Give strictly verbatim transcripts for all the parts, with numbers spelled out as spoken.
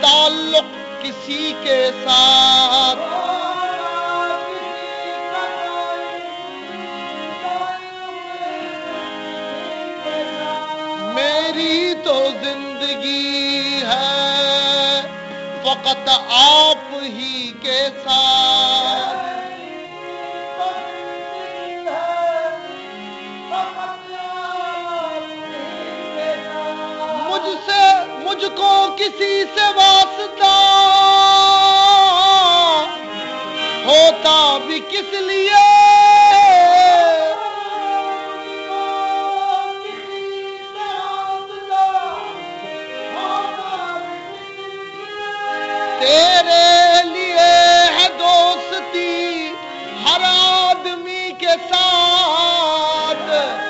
ताल्लुक किसी के साथ। मेरी तो जिंदगी है फकत आप ही के साथ। मुझसे मुझको किसी से वास्ता होता भी किस लिए, तेरे लिए है दोस्ती हर आदमी के साथ।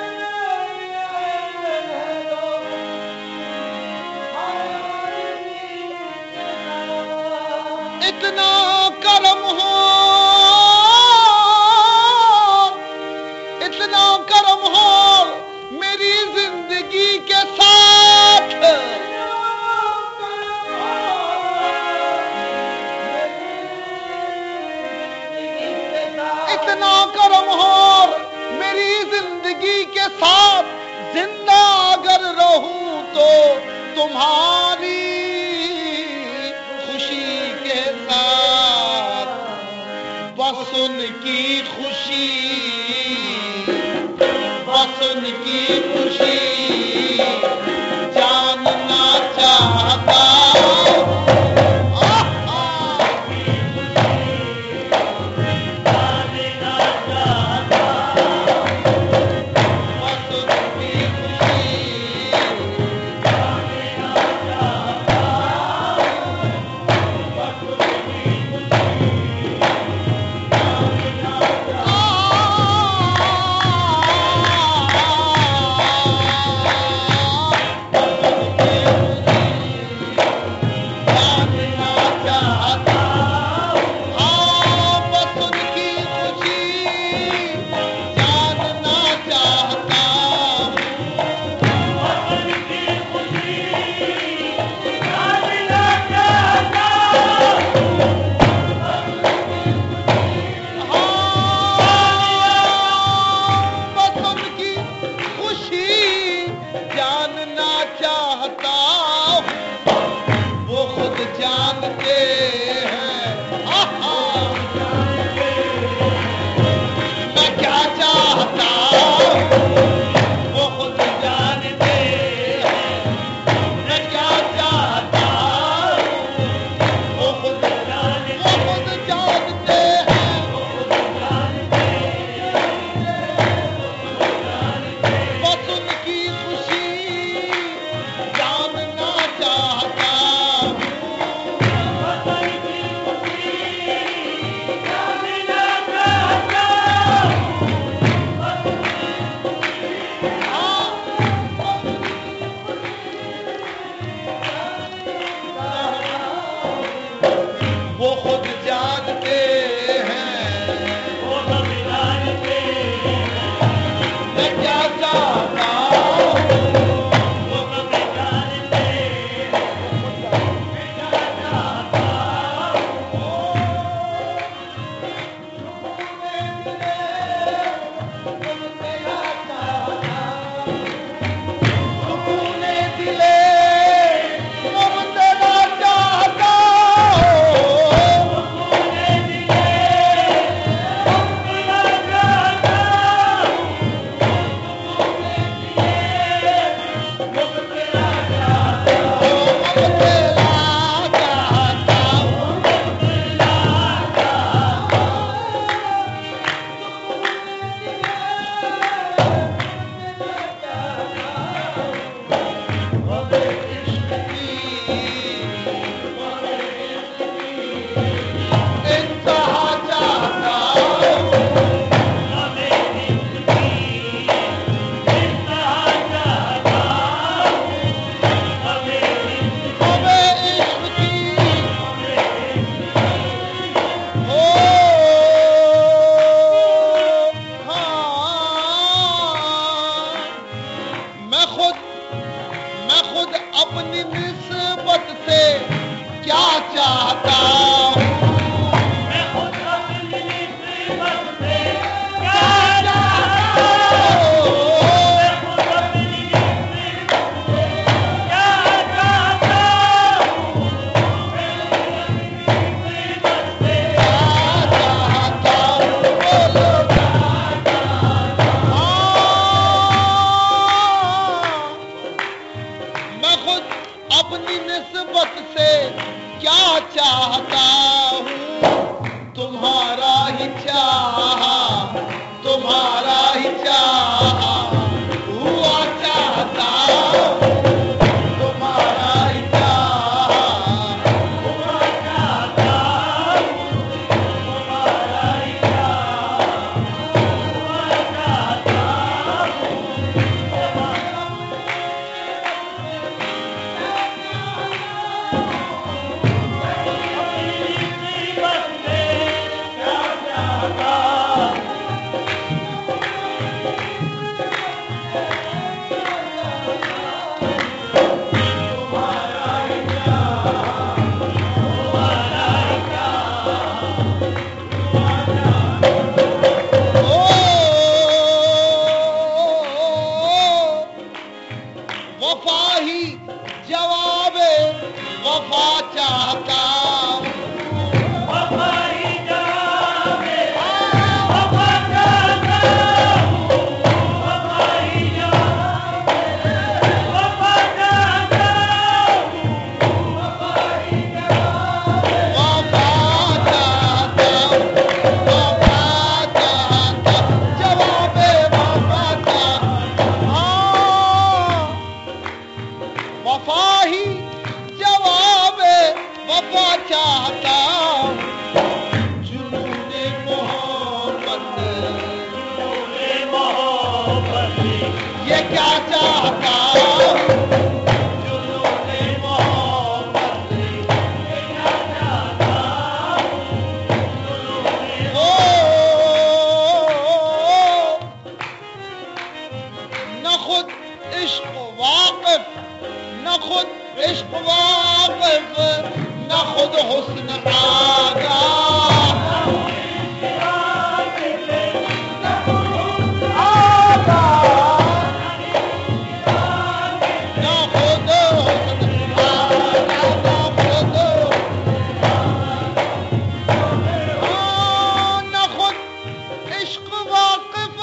इतना करम हो, इतना करम हो मेरी जिंदगी के साथ। इतना करम हो मेरी जिंदगी के साथ। जिंदा अगर रहूं तो तुम्हारी खुशी के साथ। बस उनकी खुशी, बस उनकी खुशी जानना चाहता। चाहता हूँ मैं खुद अपनी कीमत से क्या चाहता हूँ मैं खुद अपनी कीमत से क्या चाहता हूँ मैं अपनी कीमत से क्या चाहता हूँ बोलो मैं खुद अपनी निस्बत से क्या चाहता हूँ तुम्हारा ही चाहा तुम्हारा ही चाहा हुआ चाहता हूँ तुम्हारा ही चाहा हुआ चाहता हूँ तुम्हारा ही चाहा हुआ चाहता वफा ही जवाब वफा चाहता हूँ वफा ही जवाब वफा चाहता हूँ वफा ही जवाब वफा चाहता हूँ वफा ही जवाब वफा चाहता हूँ वफा चाहता जवाब वफा चाहता वफा ही जवाब वफा चाहता जुनूने मोहब्बत जुनूने मोहब्बत ये क्या चाहता जुनूने मोहब्बत ये क्या चाहता ओ न खुद इश्क वाक़िफ़ न खुद इश्क वाक़िफ़ न खुद हुस्न आगाह न खुद हुस्न आगाह न खुद इश्क वाक़िफ़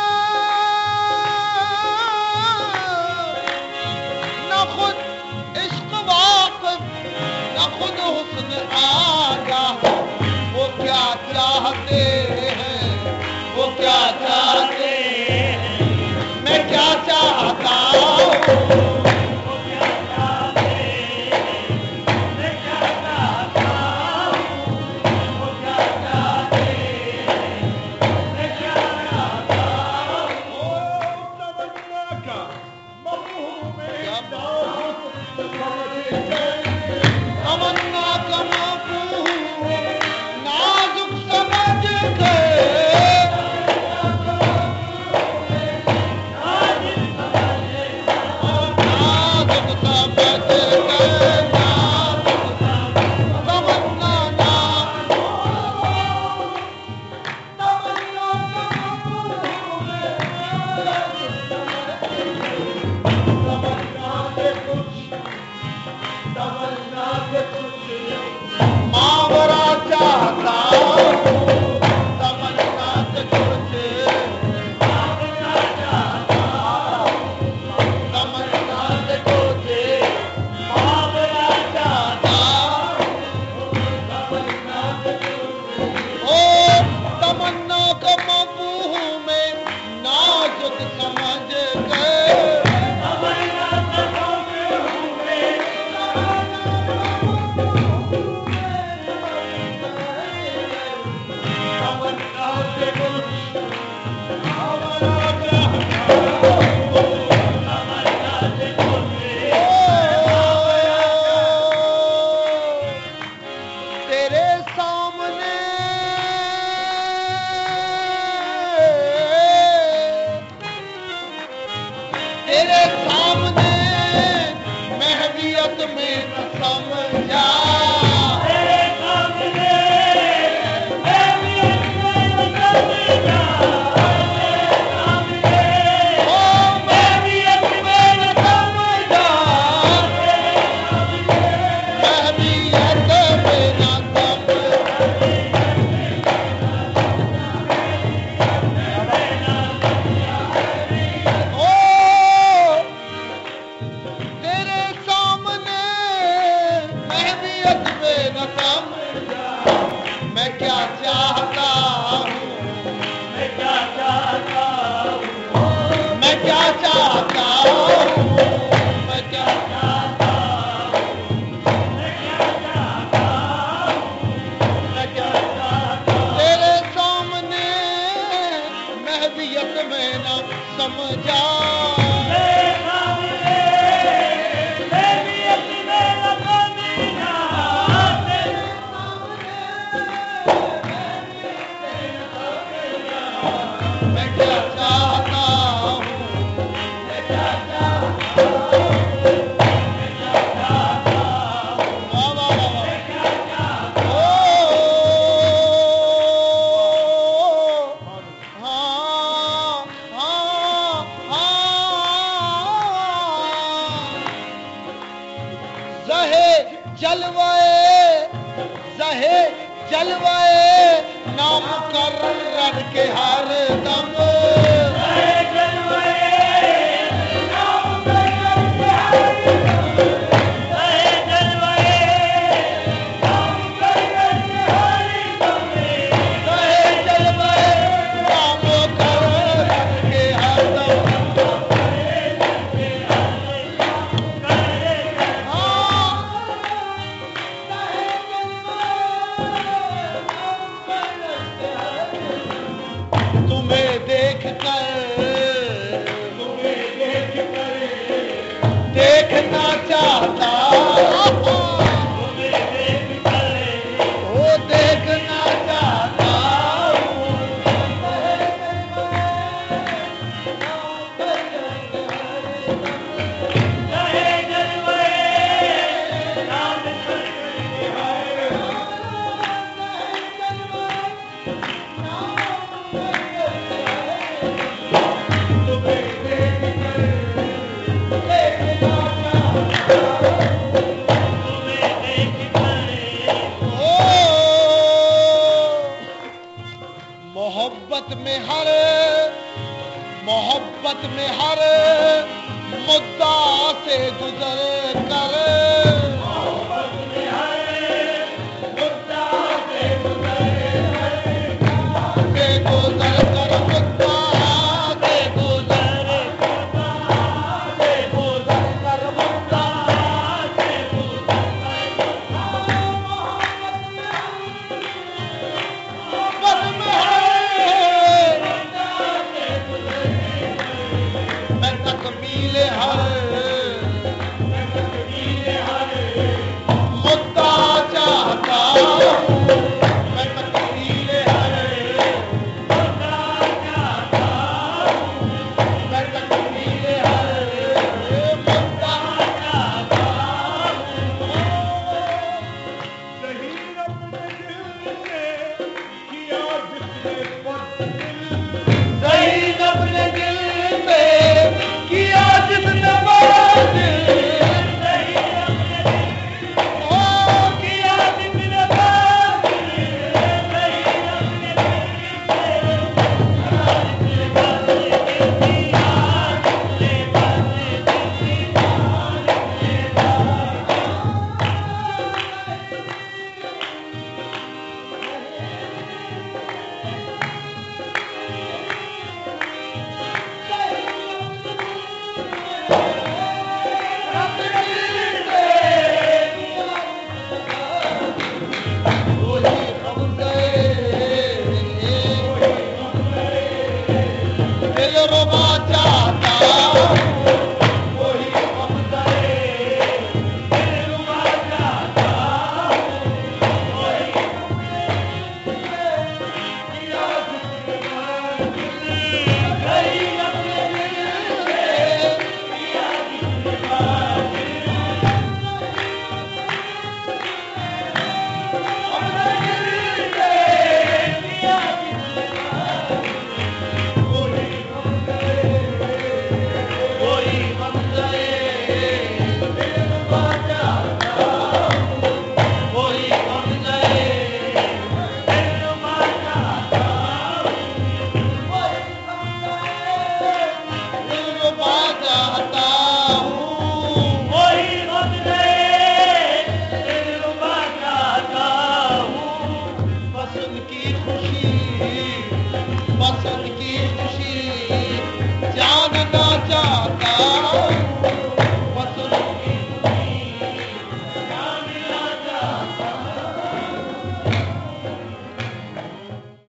न खुद इश्क वाक़िफ़ न खुद हुस्न आगाह वो क्या चाहते हैं वो क्या चाहते हैं मैं क्या चाहता हूँ वो क्या चाहते हैं मैं क्या चाहता हूँ वो क्या चाहते हैं मैं क्या चाहता हूँ तमन्ना का मफ़हूम तमन्ना का मफ़हूम नाज़ुक समझ महवियत बिना कम ओ तेरे सामने महवियत बिना कम मैं क्या चाहता हूँ मैं क्या चाहता हूँ मैं क्या चाहता हूँ मैं क्या चाहता हूँ मैं क्या चाहता हूँ मैं क्या चाहता हूँ तेरे सामने महवियत में ना समझा तेरे सामने महवियत में ना समझा तेरे मैं क्या चाहता हूँ मैं क्या चाहता हूँ मैं क्या चाहता हूँ वाह वाह वाह मैं क्या चाहता हूँ हाँ हाँ हाँ जहे जलवाए जहे जलवाए नाम कर रन के हर दम जहे जलवाए नाम कर रन के हर दम जहे जलवाए नाम कर रन के हर दम जहे जलवाए नाम कर रन के हर दम तुम्हें देख कर तुम्हें देख कर देखना चाहता तुम्हें देख कर वो देखना चाहता मोहब्बत में हर मोहब्बत में हर मुद्दा से गुजर कर